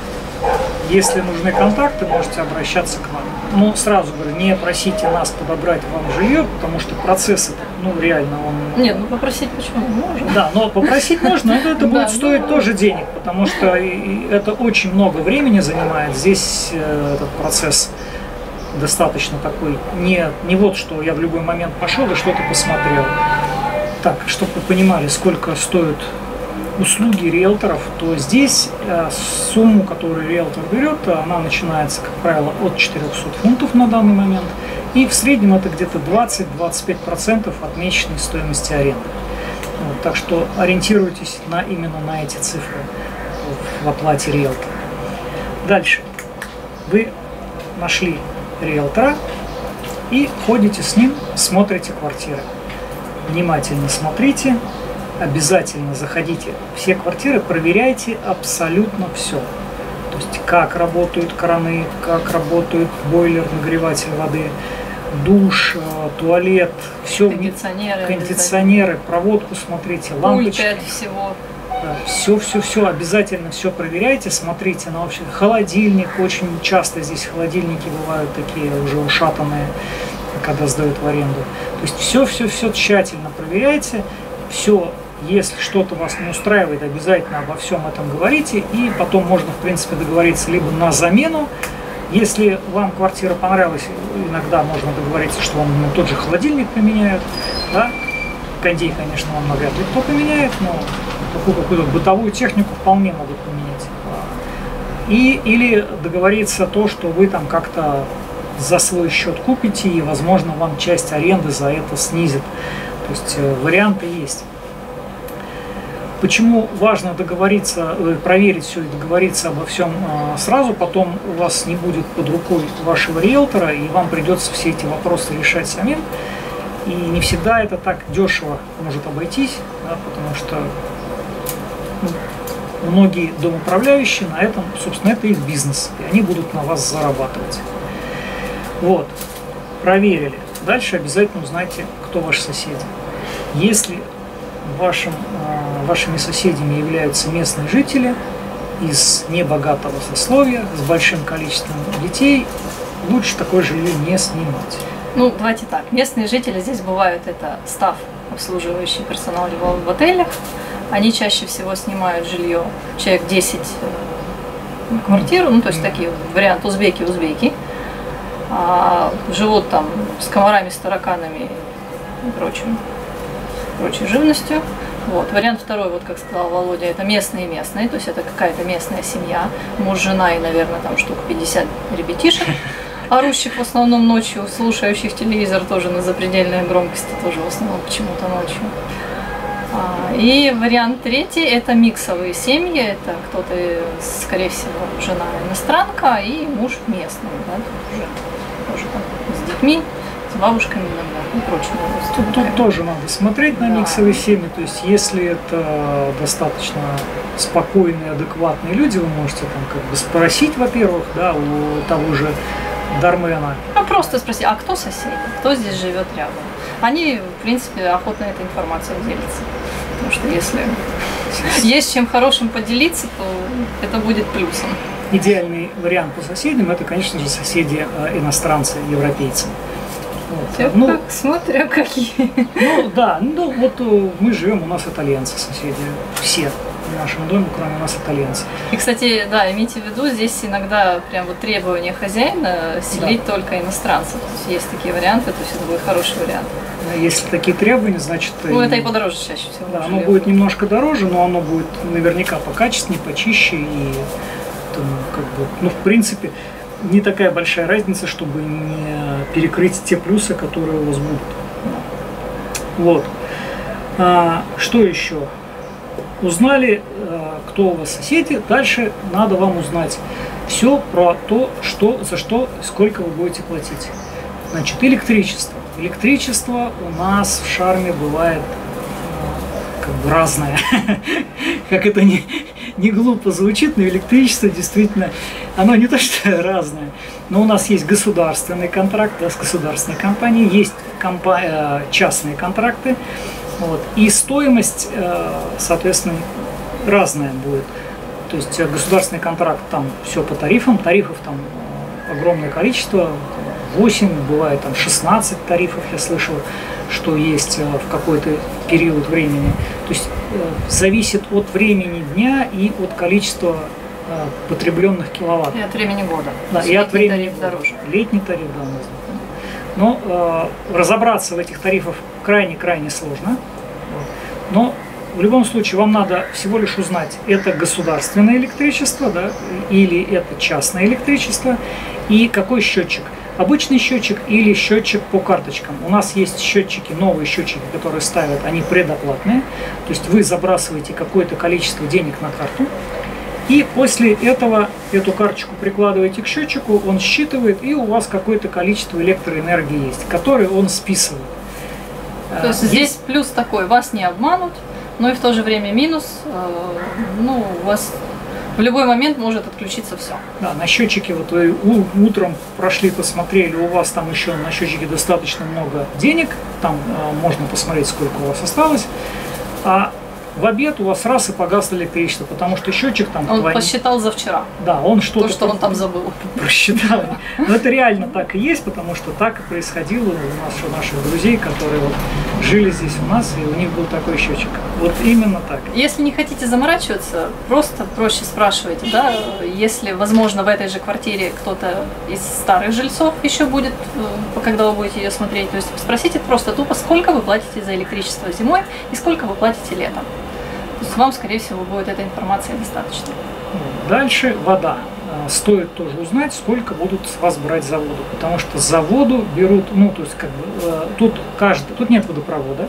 Если нужны контакты, можете обращаться к нам. Ну, сразу говорю, не просите нас подобрать вам жилье, потому что процесс, ну, реально он... Нет, ну попросить почему можно. Да, но попросить можно, но это будет стоить тоже денег, потому что это очень много времени занимает. Здесь этот процесс достаточно такой, не вот что я в любой момент пошел и что-то посмотрел. Так, чтобы вы понимали, сколько стоят услуги риэлторов, то здесь сумму, которую риэлтор берет, она начинается, как правило, от 400 фунтов на данный момент, и в среднем это где-то 20-25% от месячной стоимости аренды. Вот, так что ориентируйтесь именно на эти цифры в оплате риэлтора. Дальше. Вы нашли риэлтора и ходите с ним, смотрите квартиры. Внимательно смотрите. Обязательно заходите в все квартиры, проверяйте абсолютно все. То есть, как работают краны, как работает бойлер, нагреватель воды, душ, туалет, все. Кондиционеры, проводку смотрите, лампочки. Всего. Да, все, обязательно все проверяйте, смотрите на вообще холодильник. Очень часто здесь холодильники бывают такие уже ушатанные, когда сдают в аренду. То есть все тщательно проверяйте, все. Если что-то вас не устраивает, обязательно обо всем этом говорите, и потом можно, в принципе, договориться либо на замену. Если вам квартира понравилась, иногда можно договориться, что вам тот же холодильник поменяют, да? Кондей, конечно, вам навряд ли кто поменяет, но какую-то бытовую технику вполне могут поменять. Или договориться то, что вы там как-то за свой счет купите, и, возможно, вам часть аренды за это снизит. То есть варианты есть. Почему важно договориться, проверить все и договориться обо всем сразу, потом у вас не будет под рукой вашего риэлтора, и вам придется все эти вопросы решать самим. И не всегда это так дешево может обойтись, да, потому что многие домоуправляющие на этом, собственно, это их бизнес, и они будут на вас зарабатывать. Вот, проверили. Дальше обязательно узнайте, кто ваши соседи. Если вашими соседями являются местные жители из небогатого сословия, с большим количеством детей, лучше такое жилье не снимать. Ну, давайте так. Местные жители здесь бывают, это стаф, обслуживающий персонал в отелях. Они чаще всего снимают жилье, человек 10 квартиру, ну, то есть такие варианты узбеки. Живут там с комарами, с тараканами и прочей живностью. Вот. Вариант второй, вот как сказал Володя, это местные, то есть это какая-то местная семья, муж, жена и, наверное, там штук 50 ребятишек, орущих в основном ночью, слушающих телевизор тоже на запредельной громкости, тоже в основном почему-то ночью. И вариант третий, это миксовые семьи, это кто-то, скорее всего, жена иностранка и муж местный, да, тоже там, с детьми, с бабушками иногда и прочим. Тут тоже надо смотреть на миксовые семьи, то есть если это достаточно спокойные, адекватные люди, вы можете там как бы спросить, во-первых, да, у того же бармена. Ну просто спроси, а кто соседи, кто здесь живет рядом? Они, в принципе, охотно этой информацией делятся, потому что если есть чем хорошим поделиться, то это будет плюсом. Идеальный вариант по соседям — это, конечно же, соседи иностранцы, европейцы. Вот. Ну, как, смотря какие. Ну да, ну вот мы живем, у нас итальянцы соседи, все в нашем доме, кроме нас итальянцы. И, кстати, да, имейте в виду, здесь иногда прям вот требование хозяина селить только иностранцев. То есть такие варианты, то есть это будет хороший вариант. Если такие требования, значит... Ну, это и подороже чаще всего. Да, оно будет немножко дороже, но оно будет наверняка покачественнее, почище и как бы, ну, в принципе, не такая большая разница, чтобы не перекрыть те плюсы, которые у вас будут. Вот. Что еще? Узнали, кто у вас соседи. Дальше надо вам узнать все про то, за что, сколько вы будете платить. Значит, электричество. Электричество у нас в Шарме бывает как бы разное. Как это не глупо звучит, но электричество действительно, оно не то что разное, но у нас есть государственный контракт, да, с государственной компанией, есть частные контракты, вот, и стоимость, соответственно, разная будет. То есть государственный контракт, там все по тарифам, тарифов там огромное количество, 8, бывает там 16 тарифов, я слышал, что есть в какой-то период времени. То есть зависит от времени дня и от количества потребленных киловатт. И от времени года. Да, и от времени тариф дороже. Летний тариф, да, у нас. Но разобраться в этих тарифах крайне-крайне сложно. Но в любом случае вам надо всего лишь узнать, это государственное электричество, да, или это частное электричество, и какой счетчик. Обычный счетчик или счетчик по карточкам. У нас есть счетчики, новые счетчики, которые ставят, они предоплатные. То есть вы забрасываете какое-то количество денег на карту, и после этого эту карточку прикладываете к счетчику, он считывает, и у вас какое-то количество электроэнергии есть, которое он списывает. То есть здесь плюс такой, вас не обманут, но и в то же время минус, ну, у вас в любой момент может отключиться все. Да, на счетчике, вот вы утром прошли, посмотрели, у вас там еще на счетчике достаточно много денег, там можно посмотреть, сколько у вас осталось, а в обед у вас раз и погасло электричество, потому что счетчик там... Он посчитал за вчера. Да, он что-то... То, что он там забыл. Просчитал. Но это реально так и есть, потому что так и происходило у наших друзей, которые вот жили здесь у нас, и у них был такой счетчик. Вот именно так. Если не хотите заморачиваться, просто проще спрашивайте, да, если, возможно, в этой же квартире кто-то из старых жильцов еще будет, когда вы будете ее смотреть, то есть спросите просто тупо, сколько вы платите за электричество зимой и сколько вы платите летом. То есть вам, скорее всего, будет этой информации достаточно. Дальше вода. Стоит тоже узнать, сколько будут с вас брать за воду, потому что за воду берут, ну, то есть, как бы, тут нет водопровода,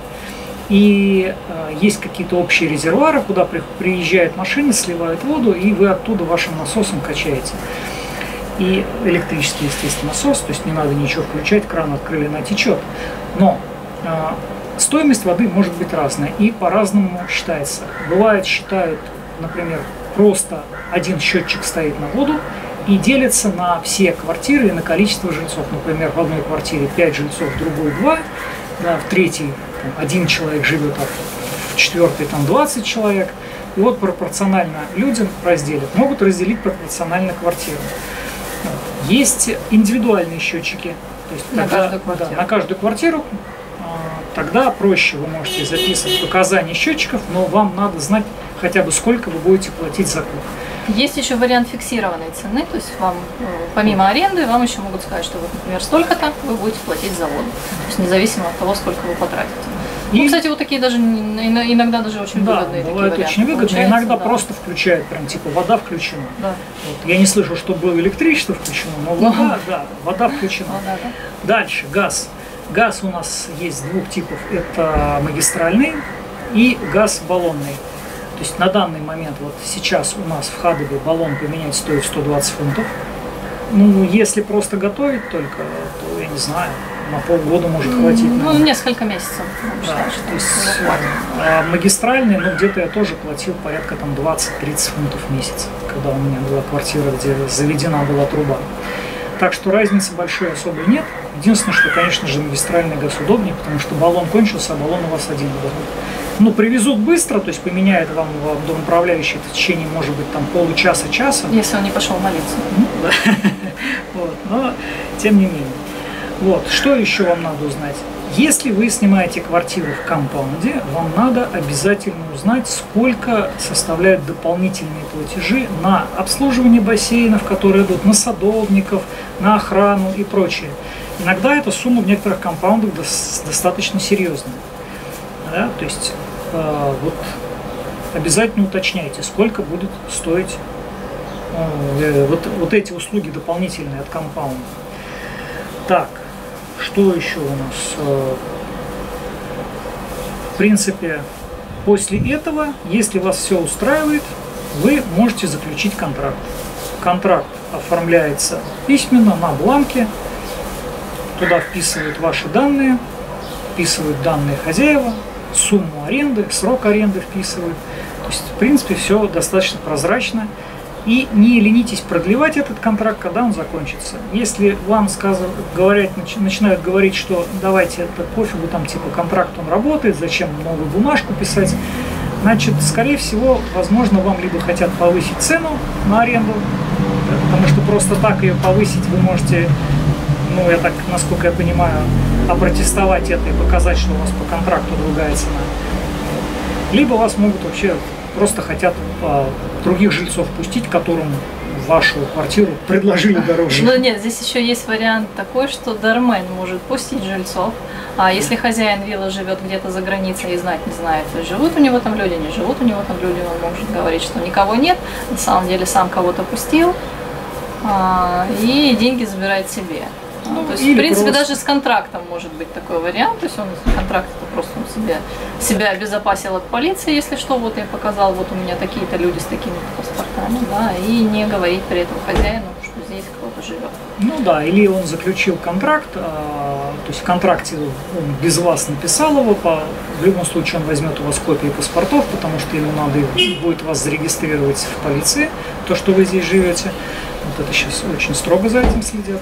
и есть какие-то общие резервуары, куда приезжают машины, сливают воду, и вы оттуда вашим насосом качаете. И электрический, естественно, насос, то есть не надо ничего включать, кран открыли, она течет. Но стоимость воды может быть разная и по-разному считается. Бывает, считают, например, просто один счетчик стоит на воду и делится на все квартиры и на количество жильцов. Например, в одной квартире 5 жильцов, в другой 2, да, в третьей один человек живет, а в четвертой там 20 человек. И вот пропорционально людям разделят. Могут разделить пропорционально квартиру. Есть индивидуальные счетчики. То есть на каждую квартиру. Тогда проще, вы можете записывать показания счетчиков, но вам надо знать хотя бы сколько вы будете платить за куб. Есть еще вариант фиксированной цены, то есть вам помимо аренды вам еще могут сказать, что вот, например, столько-то вы будете платить за воду, то есть независимо от того, сколько вы потратите. Ну, кстати, вот такие даже иногда даже очень выгодные. Да, бывают очень выгодные, иногда просто включают, прям типа вода включена. Да. Вот, я не слышал, что было электричество включено, но вода, да, вода включена. Вода, да. Дальше газ. Газ у нас есть двух типов, это магистральный и газ баллонный. То есть на данный момент, вот сейчас у нас в Хадыбе баллон поменять стоит 120 фунтов. Ну, если просто готовить только, то я не знаю, на полгода может хватить. Ну, несколько месяцев. Да, то есть магистральный, ну, где-то я тоже платил порядка там 20-30 фунтов в месяц, когда у меня была квартира, где заведена была труба. Так что разницы большой особой нет. Единственное, что, конечно же, магистральный газ удобнее, потому что баллон кончился, а баллон у вас один был. Ну, привезут быстро, то есть поменяют вам домоуправляющий в течение, может быть, там получаса-часа. Если он не пошел молиться. Да. Вот, но тем не менее. Вот, что еще вам надо узнать? Если вы снимаете квартиру в компаунде, вам надо обязательно узнать, сколько составляют дополнительные платежи на обслуживание бассейнов, которые идут на садовников, на охрану и прочее. Иногда эта сумма в некоторых компаундах достаточно серьезная. Да? То есть вот обязательно уточняйте, сколько будет стоить вот эти услуги дополнительные от компаунда. Так, что еще у нас? В принципе, после этого, если вас все устраивает, вы можете заключить контракт. Контракт оформляется письменно на бланке, туда вписывают ваши данные, вписывают данные хозяева, сумму аренды, срок аренды вписывают. То есть, в принципе, все достаточно прозрачно. И не ленитесь продлевать этот контракт, когда он закончится. Если вам начинают говорить, что давайте это пофигу, там типа контракт он работает, зачем новую бумажку писать, значит, скорее всего, возможно, вам либо хотят повысить цену на аренду, потому что просто так ее повысить вы можете, ну, я так, насколько я понимаю, опротестовать это и показать, что у вас по контракту другая цена. Либо вас могут вообще просто хотят других жильцов пустить, которым вашу квартиру предложили дороже. Ну нет, здесь еще есть вариант такой, что доормен может пустить жильцов, а если хозяин виллы живет где-то за границей и знать не знает, живут у него там люди, не живут у него там люди, он может говорить, что никого нет, на самом деле сам кого-то пустил, и деньги забирает себе. Ну, то есть, в принципе, даже с контрактом может быть такой вариант. То есть он контракт просто он себя обезопасил от полиции, если что, вот я показал, вот у меня такие-то люди с такими паспортами, да, и не говорить при этом хозяину, что здесь кто-то живет. Ну да, или он заключил контракт, то есть в контракте он без вас написал его, в любом случае он возьмет у вас копии паспортов, потому что ему надо будет вас зарегистрировать в полиции, то, что вы здесь живете. Вот это сейчас очень строго за этим следят.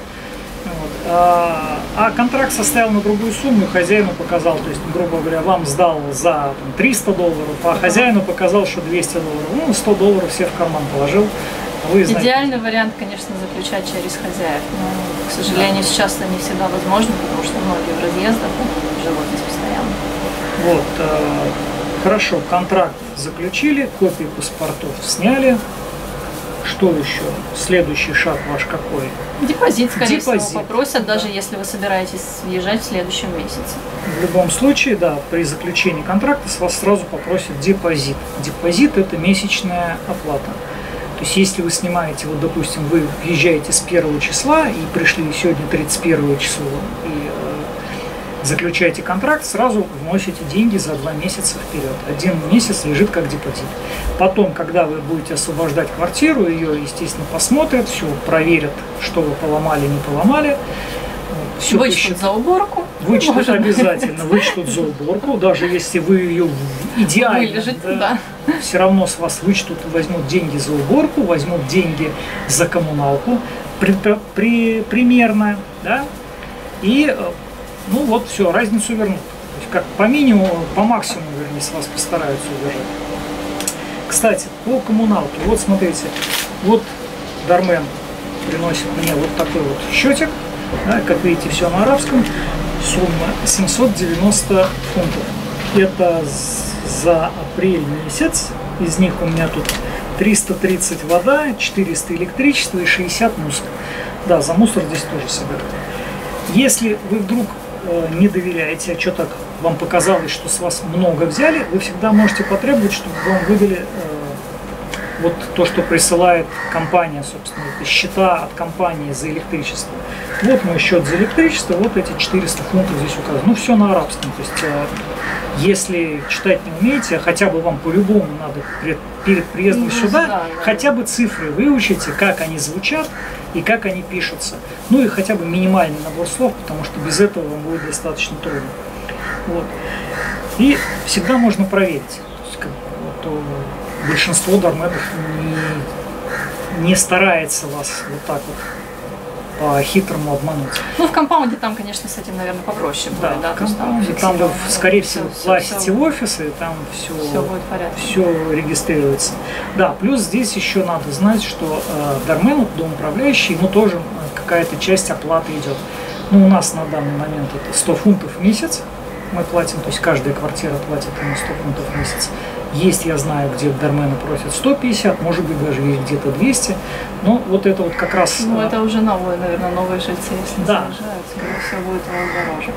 А контракт составил на другую сумму, хозяину показал, то есть, грубо говоря, вам сдал за $300, а хозяину показал, что $200. Ну, $100 все в карман положил. Вы знаете. Идеальный вариант, конечно, заключать через хозяев, но, к сожалению, сейчас это не всегда возможно, потому что многие в разъездах живут здесь постоянно. Вот, хорошо, контракт заключили, копии паспортов сняли. Что еще? Следующий шаг ваш какой? Депозит, скорее всего, попросят, даже если вы собираетесь въезжать в следующем месяце. В любом случае, да, при заключении контракта с вас сразу попросят депозит. Депозит – это месячная оплата. То есть, если вы снимаете, вот, допустим, вы въезжаете с 1 числа и пришли сегодня 31 число, и заключаете контракт, сразу вносите деньги за 2 месяца вперед. 1 месяц лежит как депозит. Потом, когда вы будете освобождать квартиру, ее, естественно, посмотрят, все проверят, что вы поломали, не поломали. Все вычтут за уборку. Вычтут обязательно, вычтут за уборку, даже если вы ее идеально вылежите, да. Все равно с вас вычтут, возьмут деньги за уборку, возьмут деньги за коммуналку, примерно, да, и ну вот все, разницу вернут. То есть как по минимуму, по максимуму, вернее, с вас постараются удержать. Кстати, по коммуналке, вот смотрите, вот доормен приносит мне вот такой вот счетик, да, как видите, все на арабском, сумма 790 фунтов. Это за апрель месяц, из них у меня тут 330 вода, 400 электричество и 60 мусор. Да, за мусор здесь тоже собирают. Если вы вдруг не доверяете, а что так вам показалось, что с вас много взяли, вы всегда можете потребовать, чтобы вам выдали вот то, что присылает компания, собственно, это счета от компании за электричество. Вот мой счет за электричество, вот эти 400 фунтов здесь указано. Ну, все на арабском. То есть, если читать не умеете, хотя бы вам по-любому надо перед приездом сюда, хотя бы цифры выучите, как они звучат и как они пишутся. Ну и хотя бы минимальный набор слов, потому что без этого вам будет достаточно трудно. Вот. И всегда можно проверить. То есть, вот, большинство доорменов не старается вас вот так вот по-хитрому обмануть. Ну, в компаунде там, конечно, с этим, наверное, попроще будет. Да, в компаунде там вы, скорее всего, платите в офисы, и там все будет в порядке. Все регистрируется. Да, плюс здесь еще надо знать, что доормен, домоуправляющий, ему тоже какая-то часть оплаты идет. Ну, у нас на данный момент это 100 фунтов в месяц мы платим, то есть каждая квартира платит ему 100 фунтов в месяц. Есть, я знаю, где доормены просят 150, может быть, даже есть где-то 200. Но вот это вот как раз... Ну, это уже новые, наверное, новые жильцы, если да. заезжают, скорее всего, будет дороже.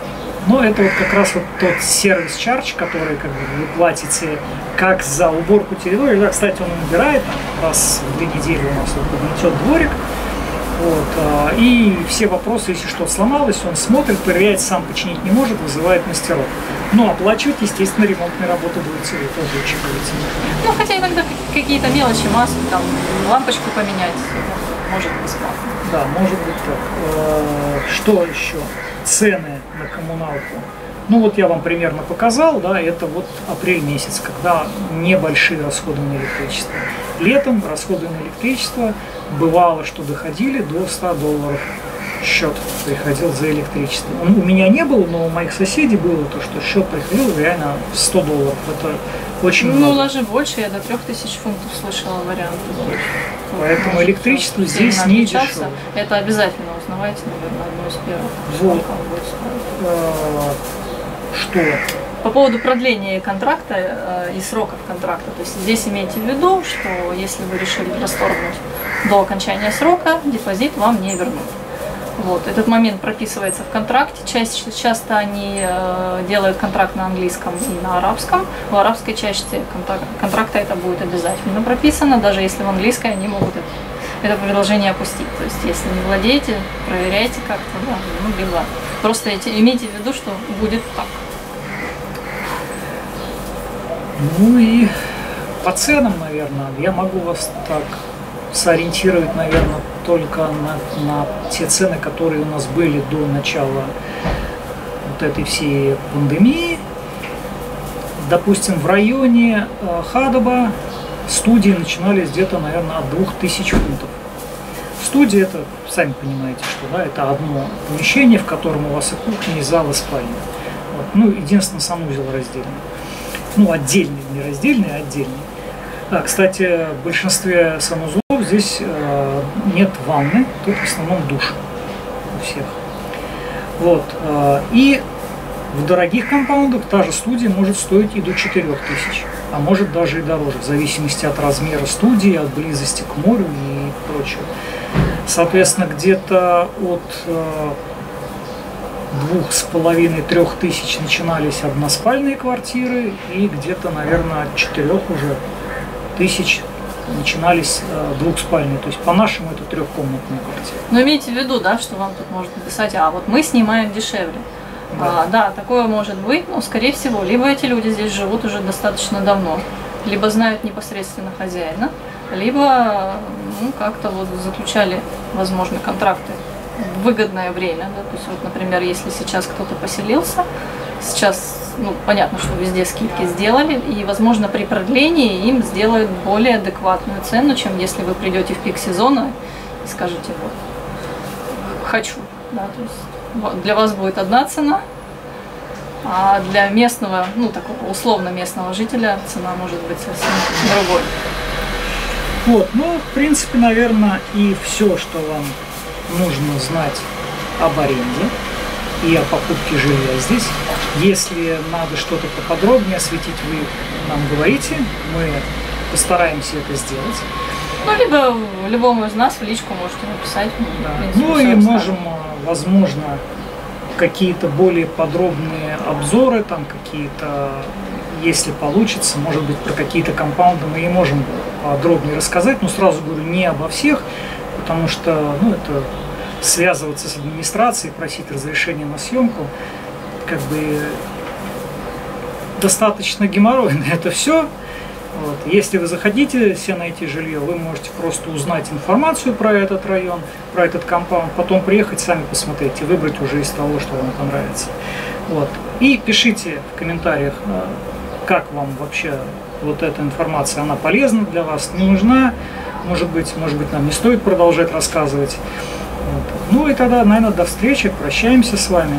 Но это вот как раз вот тот сервис-чардж, который как бы вы платите как за уборку территории. Да, кстати, он убирает там, раз в 2 недели у нас вот подметет дворик. Вот, и все вопросы, если что сломалось, он смотрит, проверяет, сам починить не может, вызывает мастеров. Но оплачивать, естественно, ремонтные работы будете тоже учитывать. Ну, хотя иногда какие-то мелочи, масло, там, лампочку поменять, может бесплатно. Да, может быть так. Что еще? Цены на коммуналку. Ну вот я вам примерно показал, да, это вот апрель месяц, когда небольшие расходы на электричество. Летом расходы на электричество бывало, что доходили до $100 счет приходил за электричество. У меня не было, но у моих соседей было то, что счет приходил реально в $100. Это очень много. Ну, даже больше, я до 3000 фунтов слышала варианты. Поэтому электричество здесь не дешево. Это обязательно узнавайте, наверное, одно из первых. Вот. Что? По поводу продления контракта и сроков контракта. То есть здесь имейте в виду, что если вы решили расторгнуть до окончания срока, депозит вам не вернут. Вот. Этот момент прописывается в контракте. Часто они делают контракт на английском и на арабском. В арабской части контракта это будет обязательно прописано. Даже если в английской они могут это предложение опустить. То есть если не владеете, проверяйте как-то. Да, ну, либо просто имейте в виду, что будет так. Ну и по ценам, наверное, я могу вас так сориентировать, наверное, только на те цены, которые у нас были до начала вот этой всей пандемии. Допустим, в районе Хадаба студии начинались где-то, наверное, от 2000 фунтов. Студия, это, сами понимаете, что да, это одно помещение, в котором у вас и кухня, и зал, и спальня. Вот. Ну, единственное, санузел раздельный. Ну, отдельный, не раздельный, а отдельный. Кстати, в большинстве санузлов здесь нет ванны, тут в основном душ у всех. Вот. И в дорогих компаундах та же студия может стоить и до 4000, а может даже и дороже, в зависимости от размера студии, от близости к морю и прочего. Соответственно, где-то от 2500–3000 тысяч начинались односпальные квартиры, и где-то, наверное, от 4 уже тысяч начинались двухспальные. То есть по-нашему это трехкомнатные квартиры. Но имейте в виду, да, что вам тут может написать, а вот мы снимаем дешевле. Да. Да, такое может быть, но скорее всего, либо эти люди здесь живут уже достаточно давно, либо знают непосредственно хозяина, либо как-то вот заключали, возможно, контракты в выгодное время. Да? То есть, вот, например, если сейчас кто-то поселился, сейчас, понятно, что везде скидки сделали, и, возможно, при продлении им сделают более адекватную цену, чем если вы придете в пик сезона и скажете, вот, хочу. Да? То есть, для вас будет одна цена, а для местного, такого условно местного жителя цена может быть совсем другой. Вот, в принципе, наверное, и все, что вам нужно знать об аренде и о покупке жилья здесь. Если надо что-то поподробнее осветить, вы нам говорите, мы постараемся это сделать. Либо любому из нас в личку можете написать. Да. И можем, возможно, какие-то более подробные обзоры, там какие-то, если получится, может быть, про какие-то компаунды мы и можем подробнее рассказать, но сразу говорю, не обо всех, потому что, это связываться с администрацией, просить разрешения на съемку, как бы достаточно геморройно это все. Вот. Если вы захотите себе найти жилье, вы можете просто узнать информацию про этот район, про этот компаунд, потом приехать, сами посмотреть и выбрать уже из того, что вам понравится. Вот. И пишите в комментариях, как вам вообще вот эта информация, она полезна для вас, не нужна, может быть, нам не стоит продолжать рассказывать. Вот. И тогда, наверное, до встречи, прощаемся с вами.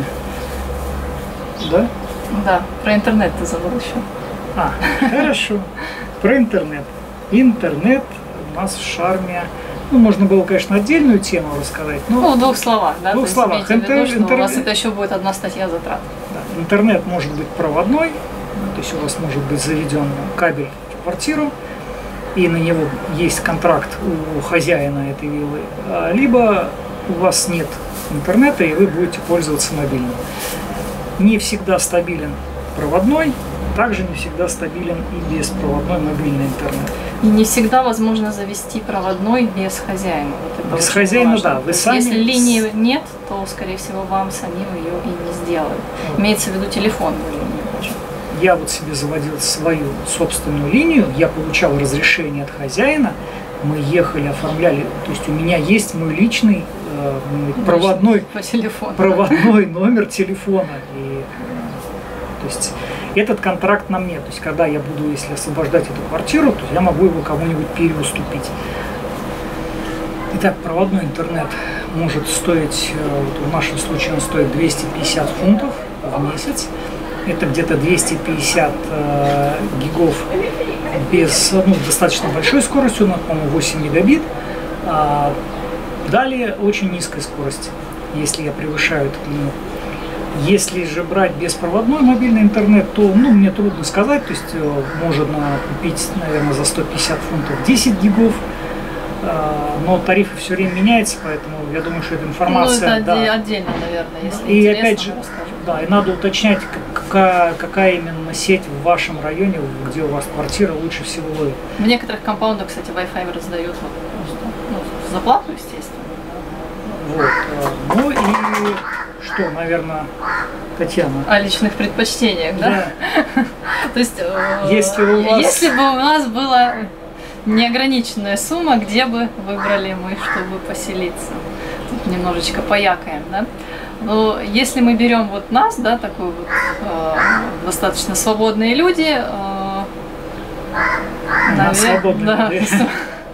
Да? Да, про интернет ты забыл еще. Хорошо. Про интернет. Интернет у нас в Шарме. Можно было, конечно, отдельную тему рассказать. Но в 2 словах, да? В 2 словах. У вас это еще будет одна статья затрат. Да. Интернет может быть проводной, то есть у вас может быть заведен кабель в квартиру, и на него есть контракт у хозяина этой виллы, либо у вас нет интернета, и вы будете пользоваться мобильным. Не всегда стабилен проводной, также не всегда стабилен и беспроводной мобильный интернет. И не всегда возможно завести проводной без хозяина. Вот это без хозяина, важно. Да. Вы сами... Если линии нет, то, скорее всего, вам самим ее и не сделают. Имеется в виду телефонную линию. Я вот себе заводил свою собственную линию, я получал разрешение от хозяина, мы ехали, оформляли, то есть у меня есть мой личный проводной номер телефона. И, то есть этот контракт на мне, то есть когда я буду, если освобождать эту квартиру, то я могу его кому-нибудь переуступить. Итак, проводной интернет может стоить, вот в нашем случае он стоит 250 фунтов в месяц. Это где-то 250 гигов без достаточно большой скоростью, по-моему, 8 мегабит. Далее очень низкая скорость, если я превышаю этот лимит. Если же брать беспроводной мобильный интернет, то мне трудно сказать, то есть можно купить, наверное, за 150 фунтов 10 гигов, но тарифы все время меняются, поэтому я думаю, что эта информация... это отдельно, наверное, если и опять же, да, и надо уточнять, какая именно сеть в вашем районе, где у вас квартира, лучше всего ловит. В некоторых компаундах, кстати, Wi-Fi раздают за плату, естественно. Вот. Ну и что, наверное, Татьяна? О личных предпочтениях, да? То есть, если бы у нас была неограниченная сумма, где бы выбрали мы, чтобы поселиться? Тут немножечко поякаем, да? Но если мы берем вот нас, да, такой вот достаточно свободные люди, свободные, да.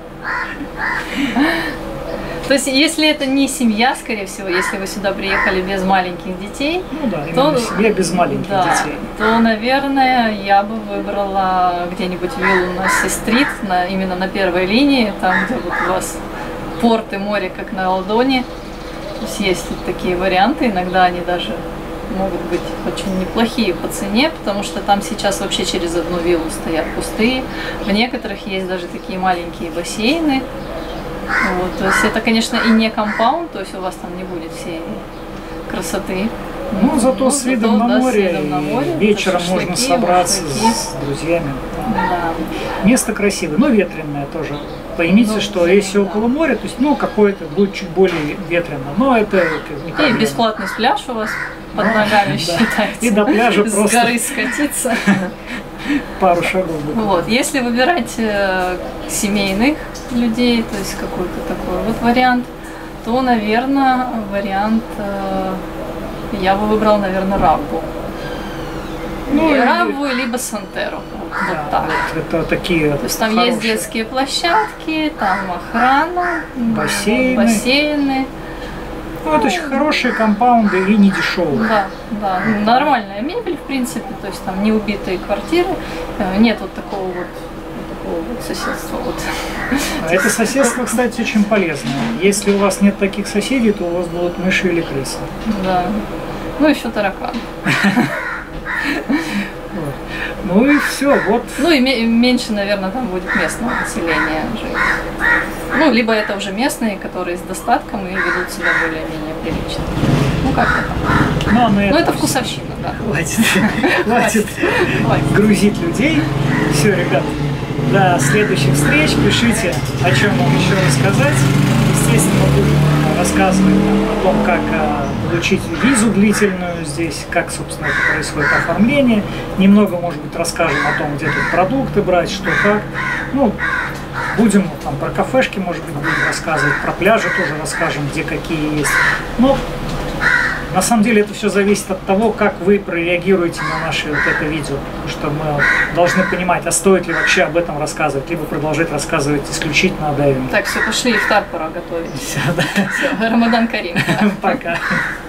То есть, если это не семья, скорее всего, если вы сюда приехали без маленьких детей, то семья без маленьких детей, то, наверное, я бы выбрала где-нибудь виллу на Си-стрит, именно на первой линии, там, где вот у вас порт и море, как на ладони. То есть, есть тут такие варианты, иногда они даже могут быть очень неплохие по цене, потому что там сейчас вообще через одну виллу стоят пустые. В некоторых есть даже такие маленькие бассейны. Вот, то есть это, конечно, и не компаунд, то есть у вас там не будет всей красоты. Зато с видом на море, вечером можно собраться с друзьями. Да. Место красивое, но ветреное тоже. Поймите, что если около моря, то есть, какое-то будет чуть более ветрено, но это не проблема. И бесплатный пляж у вас под ногами считается. И до пляжа просто с горы скатиться. Пару шагов. Вот, если выбирать семейных людей, то есть какой-то такой вот вариант, то, наверное, вариант я бы выбрал, наверное, Раббу. Раббу, либо Сантеру. Вот так. Это такие. То есть там есть детские площадки, там охрана, бассейны. Это очень хорошие компаунды и не дешевые. Да, нормальная мебель, в принципе, то есть там не убитые квартиры, нет вот такого вот соседства. Это соседство, кстати, очень полезное. Если у вас нет таких соседей, то у вас будут мыши или крысы. Да, еще таракан. Ну и все, вот. И меньше, наверное, там будет местного населения жить. Либо это уже местные, которые с достатком и ведут себя более-менее прилично. Как-то так. Это вкусовщина, да. Хватит грузить людей. Все, ребят, до следующих встреч. Пишите, о чем вам еще рассказать. Естественно, будем рассказывать о том, как получить визу длительную здесь, как, собственно, это происходит оформление. Немного, может быть, расскажем о том, где тут продукты брать, что как. Будем там про кафешки, может быть, будем рассказывать, про пляжи тоже расскажем, где какие есть. Но на самом деле это все зависит от того, как вы прореагируете на наше это видео. Потому что мы должны понимать, а стоит ли вообще об этом рассказывать, либо продолжать рассказывать исключительно о дайвинге. Так, все, пошли ифтар пора готовить. Все, да. Все, Рамадан Карим. Пока.